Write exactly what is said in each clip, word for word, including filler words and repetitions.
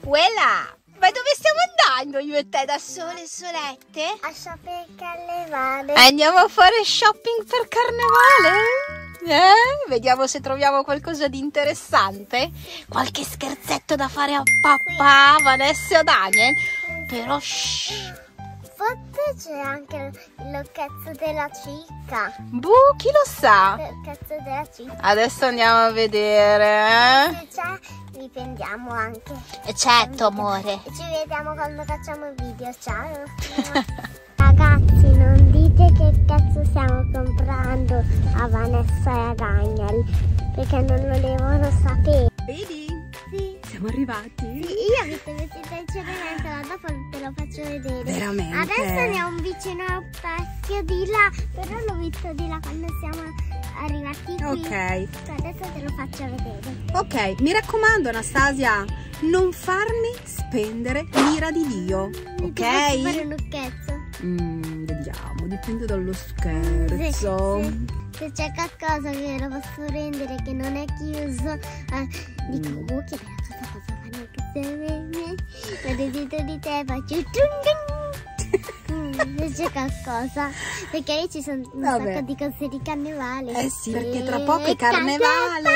Uela! Ma dove stiamo andando io e te da sole solette? A shopping carnevale. Andiamo a fare shopping per carnevale? Eh? Vediamo se troviamo qualcosa di interessante. Qualche scherzetto da fare a papà, Vanessa e Daniel. Però shh. Forse c'è anche il cazzo della cicca. Boh, chi lo sa? Il cazzo della cicca. Adesso andiamo a vedere. Se c'è, li prendiamo anche. Eh? Certo, amore. E ci vediamo quando facciamo il video. Ciao. Ragazzi, non dite che cazzo stiamo comprando a Vanessa e a Daniel, perché non lo devono sapere. Vedi? Sì. Siamo arrivati. Io ho visto il vestito di Cenerentola, dopo te lo faccio vedere. Veramente? Adesso ne ho un vicino al specchio di là, però l'ho visto di là quando siamo arrivati qui. Ok. Adesso te lo faccio vedere. Ok, mi raccomando Anastasia, non farmi spendere l'ira di Dio, Mi ok? ti faccio fare un lucchetto? Mm, vediamo, dipende dallo scherzo. Se, se, se c'è qualcosa che lo posso rendere che non è chiuso, eh, dico, Mm. oh che bella cosa posso fare anche se me. Vedo dietro di te, faccio mm, se c'è qualcosa, perché lì ci sono un Vabbè. sacco di cose di carnevale. Eh sì, perché tra poco è carnevale.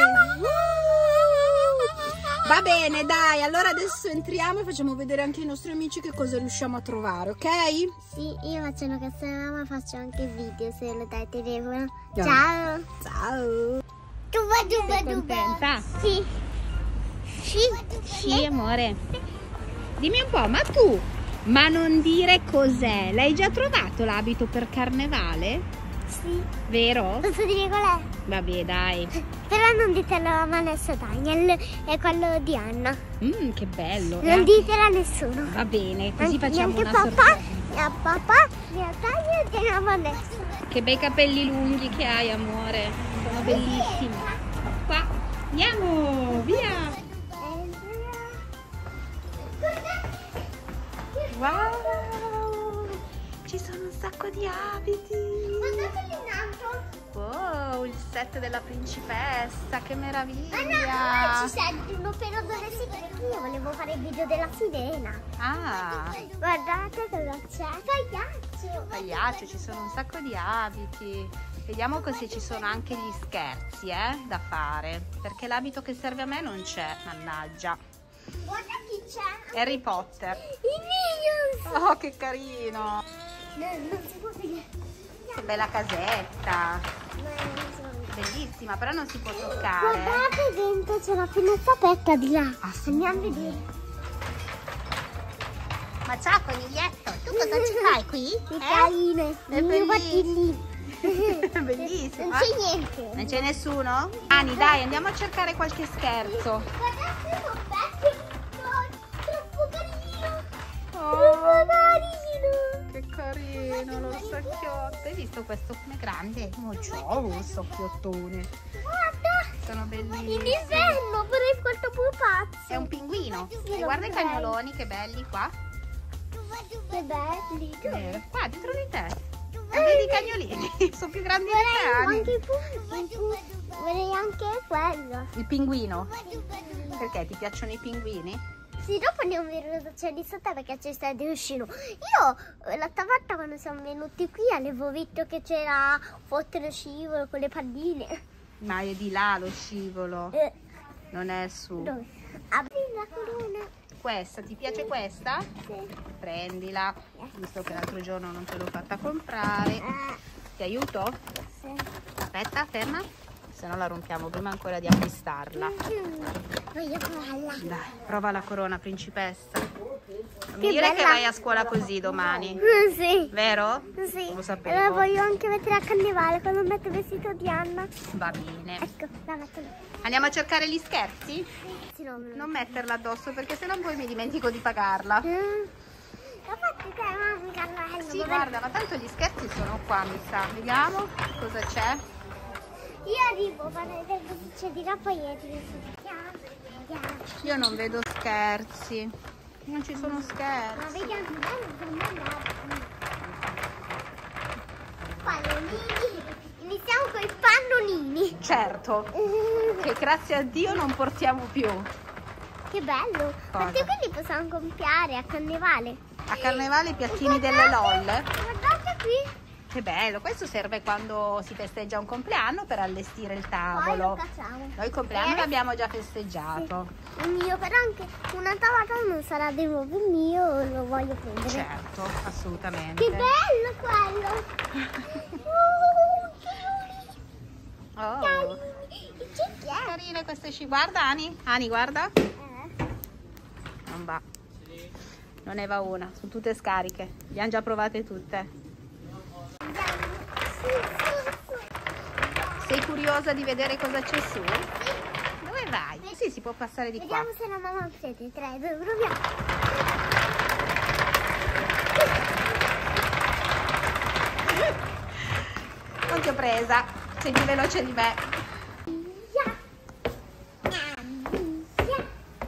Va bene, dai, allora adesso entriamo e facciamo vedere anche ai nostri amici che cosa riusciamo a trovare, ok? Sì, io faccio una castellana, ma faccio anche video se lo dai telefono. Yeah. Ciao. Ciao. Duba, duba, Sei contenta? Sì. Sì, sì amore. Dimmi un po', ma tu, ma non dire cos'è? L'hai già trovato l'abito per carnevale? Sì. Vero? Posso dire qual è? Vabbè dai. Però non ditelo a Vanessa Daniel, è quello di Anna. Mm, che bello. Non eh? ditelo a nessuno. Va bene, così Anche- facciamo neanche una papà, sorpresa. né a papà, né a Daniel, né a Vanessa. Che bei capelli lunghi che hai amore. Sono bellissimi. Qua, andiamo, via. Wow, ci sono un sacco di abiti. Guardate lì in alto. Wow, il set della principessa, che meraviglia. Ah no, ci servono però dove si, perché io volevo fare il video della sirena. Ah, Guardate cosa c'è. Pagliaccio. pagliaccio, ci sono un sacco di abiti. Vediamo se ci sono anche gli scherzi, eh, da fare. Perché l'abito che serve a me non c'è, mannaggia. Guarda chi c'è. Harry Potter. I Minions. Oh, che carino. No, non si può vedere. Che bella casetta. No, non si può vedere. Bellissima, però non si può toccare. Guardate dentro c'è la finestra aperta di là. Ah, sì? Andiamo a vedere. Ma ciao coniglietto, tu cosa ci fai qui? Che Eh? carine. È Mi guardi lì. Bellissimo. Non c'è niente. Non c'è nessuno? Ani, dai, andiamo a cercare qualche scherzo. Guardate lo specchio. No, troppo carino. Oh, Troppo carino. che carino lo specchiotto. Hai visto questo come grande? Moggiolo, lo specchiottone. Guarda. Sono In bellissimi. inverno vorrei questo pupazzo. È un pinguino. Sì, E lo guarda i vorrei. cagnoloni, che belli qua. Che belli. Eh, Qua, dietro di te. Vedi i cagnolini? Sono più grandi Vorrei di te, Ani. anche il pu- il pu- vorrei anche quello. Il pinguino. Perché ti piacciono i pinguini? Sì, dopo andiamo a vedere cosa c'è di sotto perché c'è stato il uscino. Io eh, l'altra volta quando siamo venuti qui avevo visto che c'era forte lo scivolo con le palline. Ma è di là lo scivolo, Eh, non è su. dove? Apri la corona. Questa, ti piace questa? Sì. Prendila, visto che l'altro giorno non te l'ho fatta comprare. Eh, Ti aiuto? sì. Aspetta, ferma, se no la rompiamo prima ancora di acquistarla. Mm, voglio provarla. Dai, prova la corona principessa. Non Che mi dire che bella. vai a scuola così domani, Mm, sì. vero? Sì. Lo sapevo. E la voglio anche mettere a carnevale quando metto il vestito di Anna. Va bene. Ecco, la metto lì. Andiamo a cercare gli scherzi? Sì, no, no. Non metterla addosso perché sennò poi mi dimentico di pagarla. Mm. La fatti te, mamma, carnello. Sì, vabbè. guarda, ma tanto gli scherzi sono qua, mi sa. Vediamo cosa c'è. Io arrivo, vado a vedere cosa c'è di là, poi arrivo. Vediamo, vediamo. Io non vedo scherzi. Non ci sono Ma scherzi. vediamo, vediamo, vediamo. Pallonini. Iniziamo con i pannolini. Certo, che grazie a Dio non portiamo più. Che bello! Quanti quelli possiamo comprare a Carnevale? A Carnevale i piattini delle LOL. Guardate qui! Che bello, questo serve quando si festeggia un compleanno per allestire il Poi tavolo. lo facciamo. Noi il compleanno Eh, l'abbiamo già festeggiato. Sì. Il mio, però anche un'altra volta non sarà di nuovo il mio, lo voglio prendere. Certo, assolutamente. Che bello quello! uh, Oh, che è? carine queste sci. Guarda Ani, Ani guarda. Eh. Non va. Non ne va una, sono tutte scariche. Le abbiamo già provate tutte. Sì, sì, sì. Sei curiosa di vedere cosa c'è su? Dove vai? Sì, si può passare di qua. Vediamo se la mamma prende. tre, due, proviamo. Non ti ho presa, sei più veloce di me. Via. Via.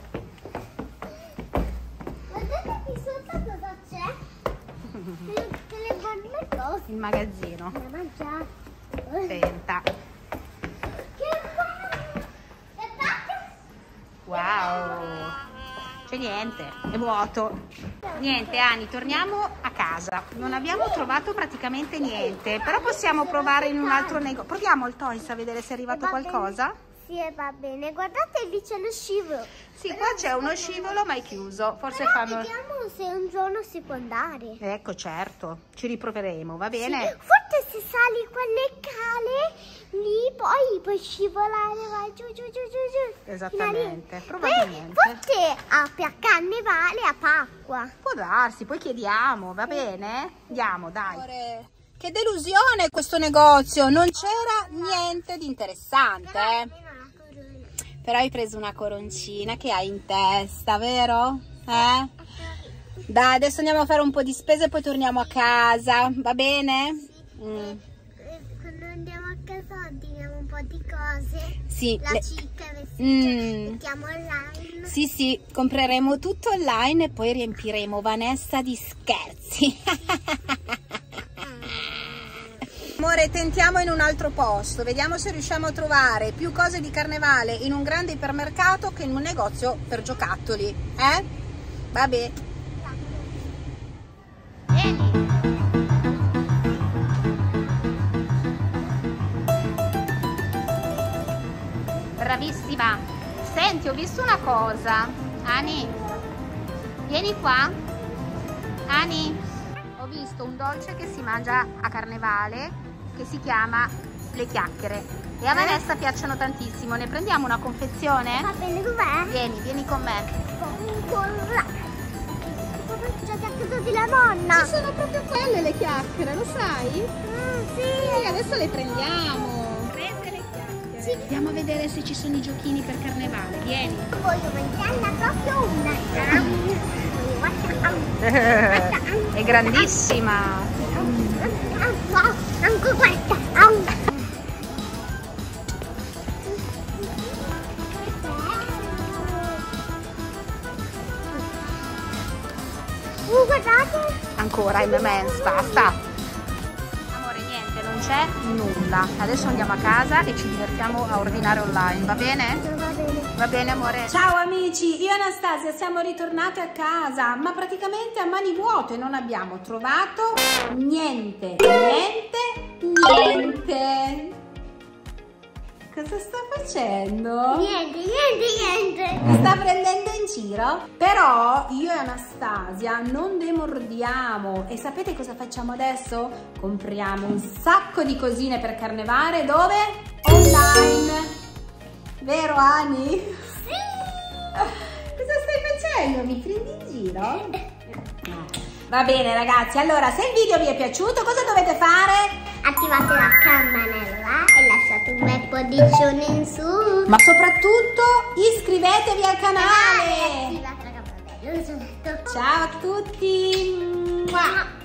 Guardate qui sotto cosa c'è. Tutte le buone cose. Il magazzino. Da mangiare. Senta. Che bello. Guardate. Wow. C'è niente, è vuoto. Niente Ani, torniamo a casa. Non abbiamo trovato praticamente niente, però possiamo provare in un altro negozio. Proviamo il Toys a vedere se è arrivato Va bene. qualcosa. Sì, va bene. Guardate, lì c'è lo scivolo. Sì, qua c'è uno scivolo ma è chiuso. Forse Però fanno... vediamo se un giorno si può andare. Ecco, certo, ci riproveremo, va bene? Sì, forse se sali quelle cale lì poi puoi scivolare, vai giù giù giù giù giù. Esattamente, Fino a lì. probabilmente. Eh, forse a a Carnevale a Pasqua. Può darsi, poi chiediamo, va bene? Andiamo, dai. Che delusione questo negozio, non c'era niente di interessante. eh. Però hai preso una coroncina che hai in testa, vero? Eh? Dai, adesso andiamo a fare un po' di spese e poi torniamo a casa, va bene? Mm. Quando andiamo a casa ordiniamo un po' di cose. Sì, La le- cicca, vestiti, Mm. mettiamo online. Sì, sì, compreremo tutto online e poi riempiremo Vanessa di scherzi. Amore, tentiamo in un altro posto, vediamo se riusciamo a trovare più cose di Carnevale in un grande ipermercato che in un negozio per giocattoli, eh? Vabbè. Vieni. Bravissima. Senti, ho visto una cosa. Ani, vieni qua. Ani, ho visto un dolce che si mangia a Carnevale che si chiama le chiacchiere e a Vanessa piacciono tantissimo. Ne prendiamo una confezione? Va bene, dov'è? Vieni, vieni con me. Con là. Come già ti ha chiesto di la nonna? Ci sono proprio quelle le chiacchiere, lo sai? Mm, sì. Sì, adesso le prendiamo. Prese le chiacchiere. Sì. Andiamo a vedere se ci sono i giochini per Carnevale. Vieni. Voglio mangiarla proprio una. È grandissima. Anche questa. Uh, guardate. Ancora M and M's, basta. Amore, niente, non c'è nulla. Adesso andiamo a casa e ci divertiamo a ordinare online, va bene? Va bene. Va bene, amore. Ciao amici, io e Anastasia siamo ritornate a casa, ma praticamente a mani vuote, non abbiamo trovato niente, niente, niente. Cosa sta facendo? Niente, niente, niente. Mi sta prendendo in giro? Però io e Anastasia non demordiamo. E sapete cosa facciamo adesso? Compriamo un sacco di cosine per Carnevale. Dove? Online. Vero Ani? Sì. Cosa stai facendo? Mi prendi in giro? No. Va bene ragazzi, allora se il video vi è piaciuto cosa dovete fare? Attivate la campanella e lasciate un bel pollicione in su. Ma soprattutto iscrivetevi al canale! Attivate la campanella, l'ho già detto. Ciao a tutti! Mua.